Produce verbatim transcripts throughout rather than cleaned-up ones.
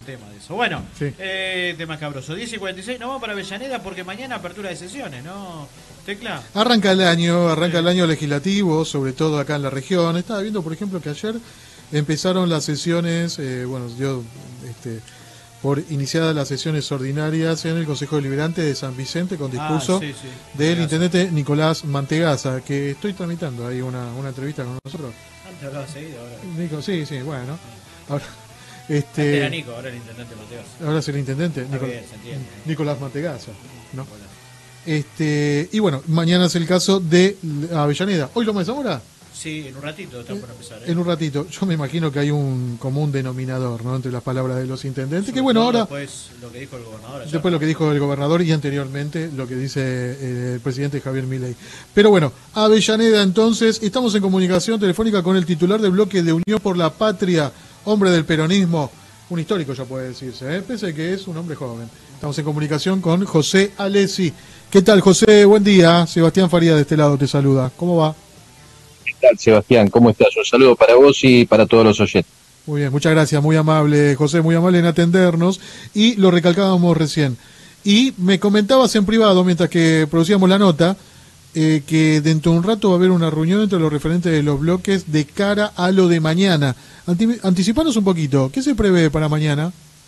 tema de eso. Bueno, Sí. eh, tema cabroso. diez y cuarenta y seis, nos vamos para Avellaneda porque mañana apertura de sesiones, ¿no? Tecla. Arranca el año, arranca el año legislativo, sobre todo acá en la región. Estaba viendo, por ejemplo, que ayer empezaron las sesiones, eh, bueno, yo, este, por iniciadas las sesiones ordinarias en el Consejo Deliberante de San Vicente con discurso Ah, sí, sí. del Mantegaza. intendente Nicolás Mantegaza, que estoy tramitando ahí una, una entrevista con nosotros. Antes hablaba seguido, ahora. Nico, sí, sí, bueno. Ahora, Antes era este, Nico, ahora el intendente Mateos. ahora es el intendente, Está Nico- bien, se entiende. Nicolás Mantegaza, ¿no? Hola. Este, y bueno, mañana es el caso de Avellaneda. ¿Hoy lo más ahora? Sí, en un ratito está por empezar. ¿eh? En un ratito. Yo me imagino que hay un común denominador, ¿no?, entre las palabras de los intendentes. Sobre Que bueno, todo ahora, Después lo que dijo el gobernador ayer. después lo que dijo el gobernador y anteriormente lo que dice eh, el presidente Javier Milei. Pero bueno, Avellaneda entonces, estamos en comunicación telefónica con el titular del bloque de Unión por la Patria, hombre del peronismo, un histórico ya puede decirse, ¿eh? Pese a que es un hombre joven. Estamos en comunicación con José Alessi. ¿Qué tal, José? Buen día. Sebastián Faría de este lado te saluda. ¿Cómo va? ¿Qué tal, Sebastián? ¿Cómo estás? Un saludo para vos y para todos los oyentes. Muy bien, muchas gracias, muy amable, José, muy amable en atendernos, y lo recalcábamos recién. Y me comentabas en privado, mientras que producíamos la nota, eh, que dentro de un rato va a haber una reunión entre los referentes de los bloques de cara a lo de mañana. Anti- anticipanos un poquito, ¿qué se prevé para mañana?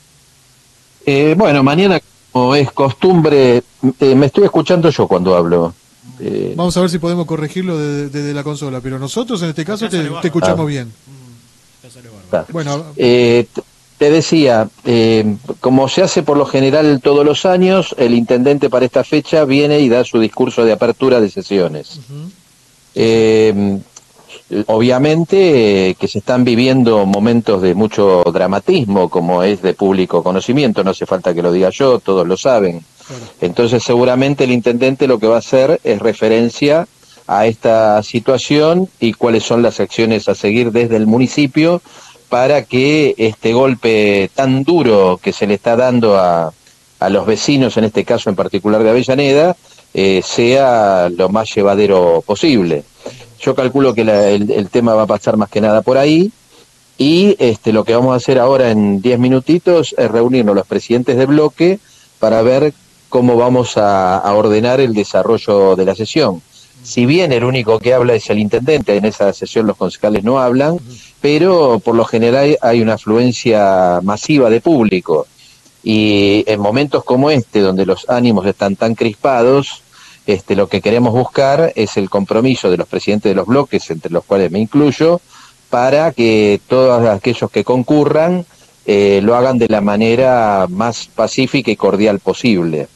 Eh, bueno, mañana, como es costumbre, eh, me estoy escuchando yo cuando hablo. Eh, Vamos a ver si podemos corregirlo desde de, de la consola, pero nosotros en este caso Acá te, sale te bárbaro. escuchamos Ah. bien. Mm, ya salió bárbaro. está. Bueno, Eh, t- te decía, eh, como se hace por lo general todos los años, el intendente para esta fecha viene y da su discurso de apertura de sesiones. ujú, Eh, Obviamente eh, que se están viviendo momentos de mucho dramatismo, como es de público conocimiento, no hace falta que lo diga yo, todos lo saben. claro. Entonces seguramente el intendente lo que va a hacer es referencia a esta situación y cuáles son las acciones a seguir desde el municipio para que este golpe tan duro que se le está dando a, a los vecinos, en este caso en particular de Avellaneda, eh, sea lo más llevadero posible. Yo calculo que la, el, el tema va a pasar más que nada por ahí y este, lo que vamos a hacer ahora en diez minutitos es reunirnos los presidentes de bloque para ver cómo vamos a, a ordenar el desarrollo de la sesión. Si bien el único que habla es el intendente, en esa sesión los concejales no hablan, pero por lo general hay una afluencia masiva de público. Y en momentos como este, donde los ánimos están tan crispados, este, lo que queremos buscar es el compromiso de los presidentes de los bloques, entre los cuales me incluyo, para que todos aquellos que concurran eh, lo hagan de la manera más pacífica y cordial posible.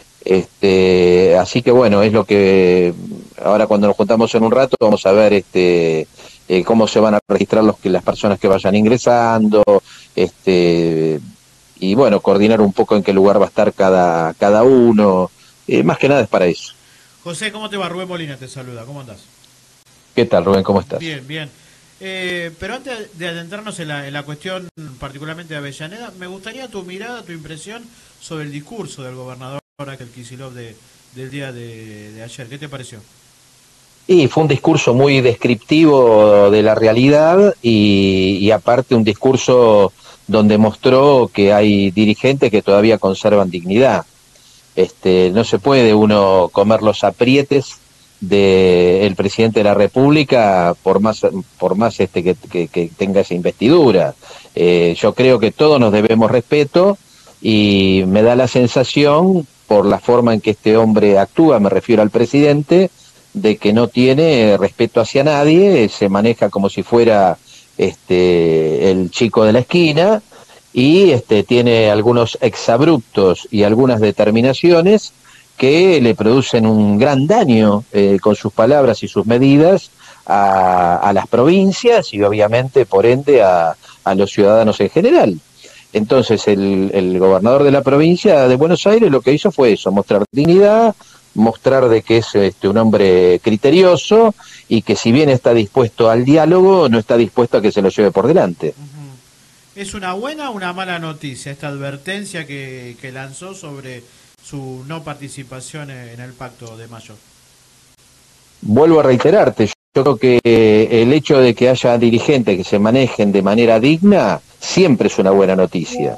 Este, así que bueno, es lo que ahora cuando nos juntamos en un rato vamos a ver este, eh, cómo se van a registrar los que las personas que vayan ingresando, este, y bueno, coordinar un poco en qué lugar va a estar cada, cada uno, eh, más que nada es para eso. José, ¿cómo te va? Rubén Molina te saluda, ¿cómo andás? ¿Qué tal, Rubén? ¿Cómo estás? Bien, bien. Eh, pero antes de adentrarnos en la, en la cuestión particularmente de Avellaneda, me gustaría tu mirada, tu impresión sobre el discurso del gobernador Axel Kicillof de, del día de, de ayer. ¿Qué te pareció? Y fue un discurso muy descriptivo de la realidad y, y aparte un discurso donde mostró que hay dirigentes que todavía conservan dignidad. Este, no se puede uno comer los aprietes del presidente de la República por más por más este que, que, que tenga esa investidura. Eh, yo creo que todos nos debemos respeto y me da la sensación, por la forma en que este hombre actúa, me refiero al presidente, de que no tiene respeto hacia nadie, se maneja como si fuera este el chico de la esquina y este tiene algunos exabruptos y algunas determinaciones que le producen un gran daño eh, con sus palabras y sus medidas a, a las provincias y obviamente por ende a, a los ciudadanos en general. Entonces el, el gobernador de la provincia de Buenos Aires lo que hizo fue eso, mostrar dignidad, mostrar de que es este, un hombre criterioso y que si bien está dispuesto al diálogo, no está dispuesto a que se lo lleve por delante. Uh-huh. ¿Es una buena o una mala noticia esta advertencia que, que lanzó sobre su no participación en el pacto de mayo? Vuelvo a reiterarte, yo creo que el hecho de que haya dirigentes que se manejen de manera digna siempre es una buena noticia.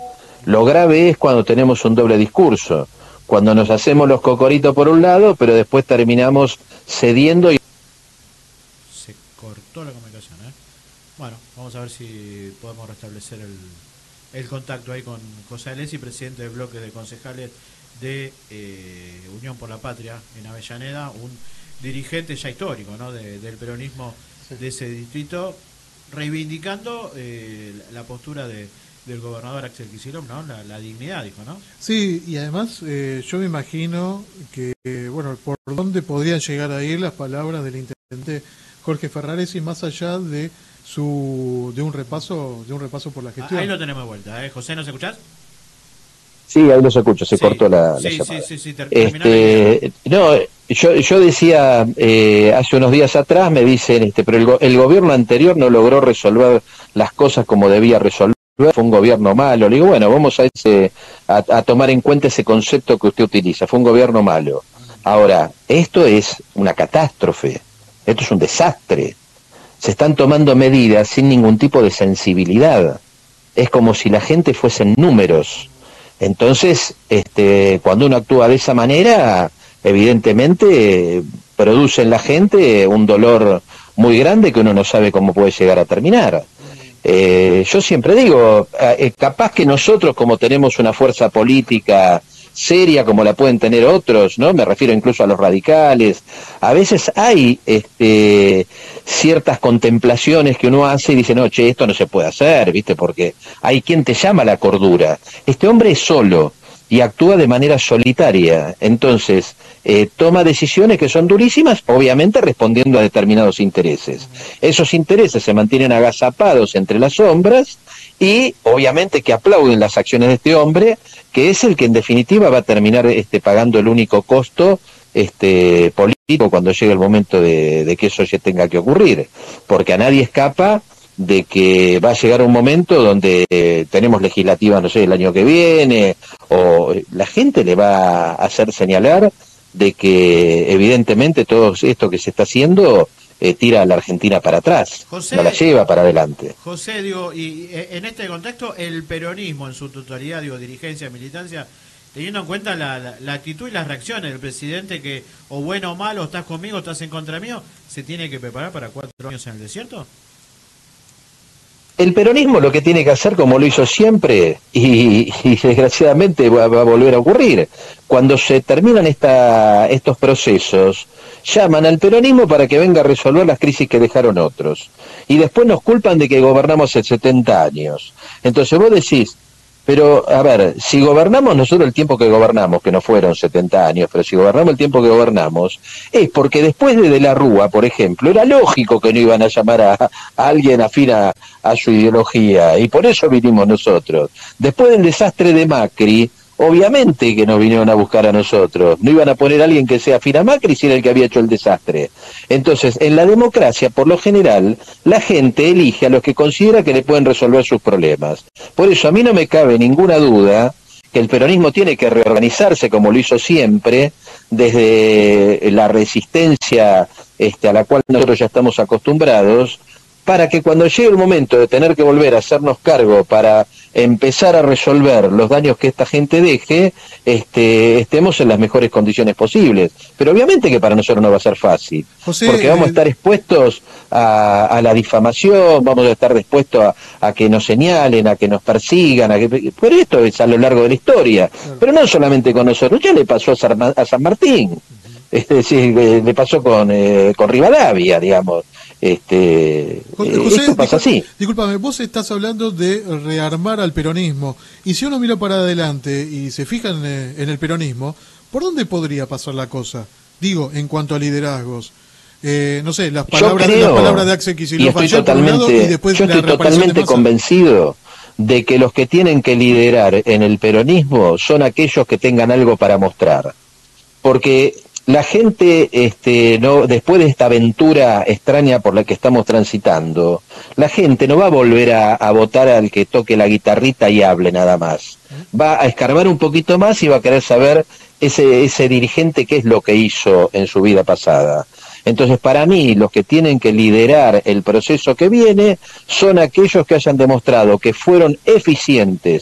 Lo grave es cuando tenemos un doble discurso, cuando nos hacemos los cocoritos por un lado, pero después terminamos cediendo y... Se cortó la comunicación, ¿eh? Bueno, vamos a ver si podemos restablecer el, el contacto ahí con José Alessi, presidente del bloque de concejales de eh, Unión por la Patria en Avellaneda, un dirigente ya histórico, ¿no?, de, del peronismo de ese distrito, reivindicando eh, la postura de, del gobernador Axel Kicillof, ¿no? La, la dignidad, dijo, ¿no? Sí, y además eh, yo me imagino que, eh, bueno, por dónde podrían llegar a ir las palabras del intendente Jorge Ferraresi, más allá de su de un repaso de un repaso por la gestión. Ahí lo tenemos de vuelta, ¿eh? José, ¿nos escuchás? Sí, ahí los escucho, se sí, cortó la, sí, la llamada. Sí, sí, sí, ter este, no, yo, yo decía, eh, hace unos días atrás me dicen, este, pero el, go el gobierno anterior no logró resolver las cosas como debía resolver, fue un gobierno malo. Le digo, bueno, vamos a, ese, a, a tomar en cuenta ese concepto que usted utiliza, fue un gobierno malo. Ahora, esto es una catástrofe, esto es un desastre. Se están tomando medidas sin ningún tipo de sensibilidad. Es como si la gente fuesen números. Entonces, este, cuando uno actúa de esa manera, evidentemente produce en la gente un dolor muy grande que uno no sabe cómo puede llegar a terminar. Eh, yo siempre digo, eh, capaz que nosotros, como tenemos una fuerza política seria como la pueden tener otros, ¿no? Me refiero incluso a los radicales. A veces hay este, ciertas contemplaciones que uno hace y dice, no, che, esto no se puede hacer, ¿viste? Porque hay quien te llama a la cordura. Este hombre es solo y actúa de manera solitaria. Entonces, eh, toma decisiones que son durísimas, obviamente respondiendo a determinados intereses. Esos intereses se mantienen agazapados entre las sombras y obviamente que aplauden las acciones de este hombre, que es el que en definitiva va a terminar este, pagando el único costo este, político cuando llegue el momento de, de que eso ya tenga que ocurrir, porque a nadie escapa de que va a llegar un momento donde eh, tenemos legislativa, no sé, el año que viene, o la gente le va a hacer señalar de que evidentemente todo esto que se está haciendo eh, tira a la Argentina para atrás, José, no la lleva para adelante. José, digo, y en este contexto el peronismo en su totalidad, digo, dirigencia, militancia, teniendo en cuenta la, la, la actitud y las reacciones del presidente que, o bueno o malo, estás conmigo, estás en contra mío, ¿se tiene que preparar para cuatro años en el desierto? El peronismo lo que tiene que hacer, como lo hizo siempre, y, y desgraciadamente va, va a volver a ocurrir, cuando se terminan esta, estos procesos, llaman al peronismo para que venga a resolver las crisis que dejaron otros. Y después nos culpan de que gobernamos hace setenta años. Entonces vos decís, pero a ver, si gobernamos nosotros el tiempo que gobernamos, que no fueron setenta años, pero si gobernamos el tiempo que gobernamos, es porque después de De la Rúa, por ejemplo, era lógico que no iban a llamar a, a alguien afín a, a su ideología, y por eso vinimos nosotros. Después del desastre de Macri, obviamente que nos vinieron a buscar a nosotros, no iban a poner a alguien que sea afín a Macri si era el que había hecho el desastre. Entonces, en la democracia, por lo general, la gente elige a los que considera que le pueden resolver sus problemas. Por eso a mí no me cabe ninguna duda que el peronismo tiene que reorganizarse como lo hizo siempre, desde la resistencia este, a la cual nosotros ya estamos acostumbrados, para que cuando llegue el momento de tener que volver a hacernos cargo para empezar a resolver los daños que esta gente deje, este, estemos en las mejores condiciones posibles. Pero obviamente que para nosotros no va a ser fácil, José, porque vamos a estar expuestos a, a la difamación, vamos a estar expuestos a, a que nos señalen, a que nos persigan, a que, por esto es a lo largo de la historia, claro. Pero no solamente con nosotros, ya le pasó a San, a San Martín, uh-huh. Es decir, le pasó con, eh, con Rivadavia, digamos. Este, José, esto pasa así. Discúlpame, vos estás hablando de rearmar al peronismo, y si uno mira para adelante y se fija en, en el peronismo, ¿por dónde podría pasar la cosa? Digo, en cuanto a liderazgos. Eh, no sé, las palabras, creo, las palabras de Axel Kicillof y estoy totalmente, y después yo estoy totalmente convencido de que los que tienen que liderar en el peronismo son aquellos que tengan algo para mostrar, porque la gente, este, no, después de esta aventura extraña por la que estamos transitando, la gente no va a volver a, a votar al que toque la guitarrita y hable nada más. Va a escarbar un poquito más y va a querer saber ese, ese dirigente qué es lo que hizo en su vida pasada. Entonces, para mí, los que tienen que liderar el proceso que viene son aquellos que hayan demostrado que fueron eficientes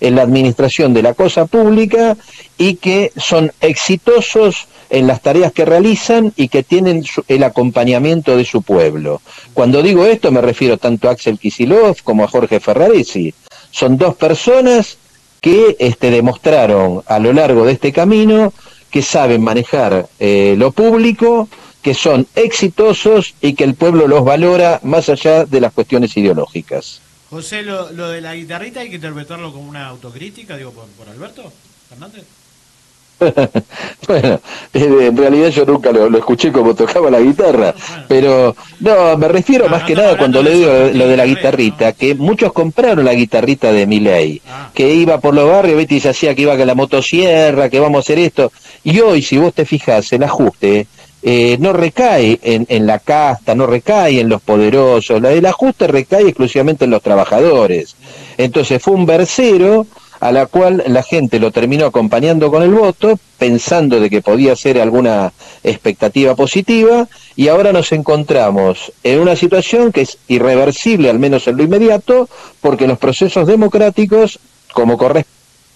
en la administración de la cosa pública y que son exitosos en las tareas que realizan y que tienen su, el acompañamiento de su pueblo. Cuando digo esto me refiero tanto a Axel Kicillof como a Jorge Ferraresi. Son dos personas que este, demostraron a lo largo de este camino que saben manejar eh, lo público, que son exitosos y que el pueblo los valora más allá de las cuestiones ideológicas. José, lo, lo de la guitarrita hay que interpretarlo como una autocrítica, digo, por, por Alberto Fernández. Bueno, en realidad yo nunca lo, lo escuché como tocaba la guitarra, Bueno. pero no, me refiero No, más no que nada cuando de le digo eso, lo de la correcto, guitarrita, ¿no? que muchos compraron la guitarrita de Milei, Ah. que iba por los barrios, ¿viste? Y se hacía que iba con la motosierra, que vamos a hacer esto, y hoy si vos te fijás, el ajuste eh, no recae en, en la casta, no recae en los poderosos, la, el ajuste recae exclusivamente en los trabajadores. Entonces fue un versero a la cual la gente lo terminó acompañando con el voto, pensando de que podía ser alguna expectativa positiva, y ahora nos encontramos en una situación que es irreversible, al menos en lo inmediato, porque los procesos democráticos, como corresponde...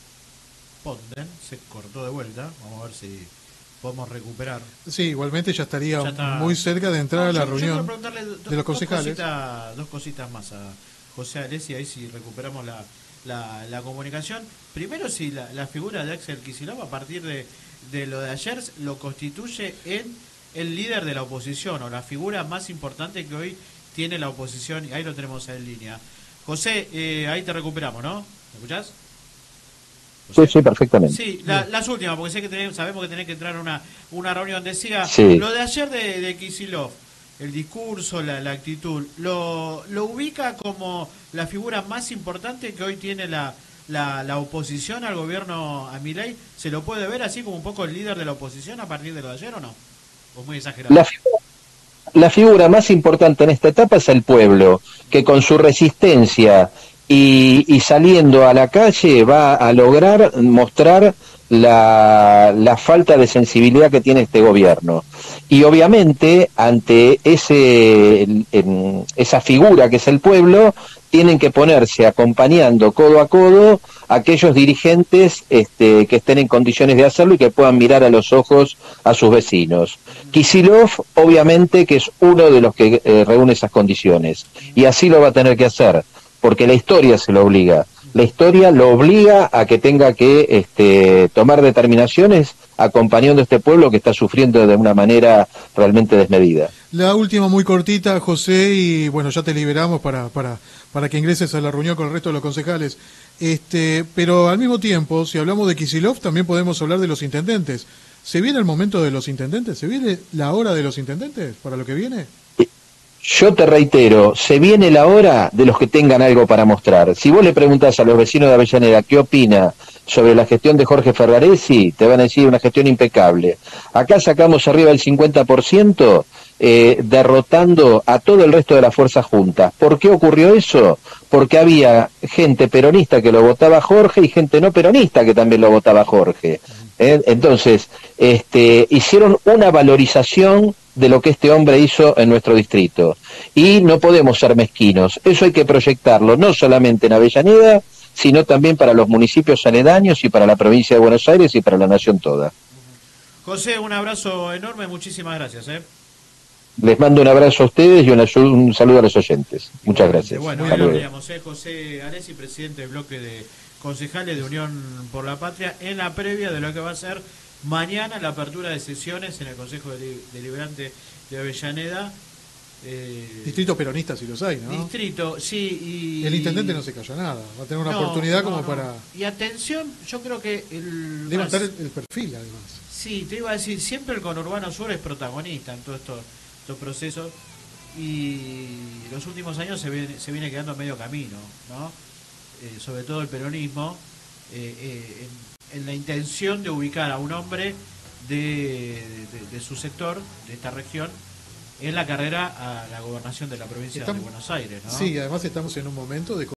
Se cortó de vuelta, vamos a ver si podemos recuperar. Sí, igualmente ya estaría Ya está. muy cerca de entrar No, a la yo, yo reunión quiero preguntarle do, de los concejales. Dos cositas, dos cositas más a José Alessi, ahí si recuperamos la, la, la comunicación. Primero, si la, la figura de Axel Kicillof, a partir de, de lo de ayer, lo constituye en el líder de la oposición, o la figura más importante que hoy tiene la oposición, y ahí lo tenemos en línea. José, eh, ahí te recuperamos, ¿no? ¿Me escuchás? Sí, sí, perfectamente. Sí, la, las últimas, porque sé que tenés, sabemos que tenés que entrar a una, una reunión. Decía, sí. Lo de ayer de, de Kicillof, el discurso, la, la actitud, lo, lo ubica como la figura más importante que hoy tiene la, la, la oposición al gobierno, a Milei. ¿Se lo puede ver así como un poco el líder de la oposición a partir de lo de ayer o no? ¿O es muy exagerado? La figura, la figura más importante en esta etapa es el pueblo, que con su resistencia y, y saliendo a la calle va a lograr mostrar la, la falta de sensibilidad que tiene este gobierno. Y obviamente ante ese en, esa figura que es el pueblo, tienen que ponerse acompañando codo a codo a aquellos dirigentes este, que estén en condiciones de hacerlo y que puedan mirar a los ojos a sus vecinos. Kicillof, obviamente, que es uno de los que eh, reúne esas condiciones, y así lo va a tener que hacer, porque la historia se lo obliga. La historia lo obliga a que tenga que este, tomar determinaciones acompañando a este pueblo que está sufriendo de una manera realmente desmedida. La última muy cortita, José, y bueno, ya te liberamos para, para, para que ingreses a la reunión con el resto de los concejales. Este, pero al mismo tiempo, si hablamos de Kicillof, también podemos hablar de los intendentes. ¿Se viene el momento de los intendentes? ¿Se viene la hora de los intendentes para lo que viene? Yo te reitero, se viene la hora de los que tengan algo para mostrar. Si vos le preguntás a los vecinos de Avellaneda qué opina sobre la gestión de Jorge Ferraresi, te van a decir una gestión impecable. Acá sacamos arriba el cincuenta por ciento eh, derrotando a todo el resto de las fuerzas juntas. ¿Por qué ocurrió eso? Porque había gente peronista que lo votaba a Jorge y gente no peronista que también lo votaba a Jorge. ¿Eh? Entonces, este, hicieron una valorización de lo que este hombre hizo en nuestro distrito. Y no podemos ser mezquinos. Eso hay que proyectarlo, no solamente en Avellaneda, sino también para los municipios aledaños y para la provincia de Buenos Aires y para la nación toda. José, un abrazo enorme, muchísimas gracias. ¿eh? Les mando un abrazo a ustedes y una, un saludo a los oyentes. Muchas gracias. Bueno, ahí lo teníamos, ¿eh? José Alessi, presidente del bloque de concejales de Unión por la Patria, en la previa de lo que va a ser mañana la apertura de sesiones en el Consejo Deliberante de Avellaneda. Eh, distrito peronista, si los hay, ¿no? Distrito, sí. Y el intendente no se cayó nada. Va a tener una no, oportunidad no, como no. para... Y atención, yo creo que... el levantar el, el perfil, además. Sí, te iba a decir, siempre el conurbano sur es protagonista en todos estos, estos procesos. Y los últimos años se viene, se viene quedando a medio camino, ¿no? Eh, sobre todo el peronismo, eh, eh, en, en la intención de ubicar a un hombre de, de, de su sector, de esta región, en la carrera a la gobernación de la provincia estamos, de Buenos Aires, ¿no? Sí, además estamos en un momento de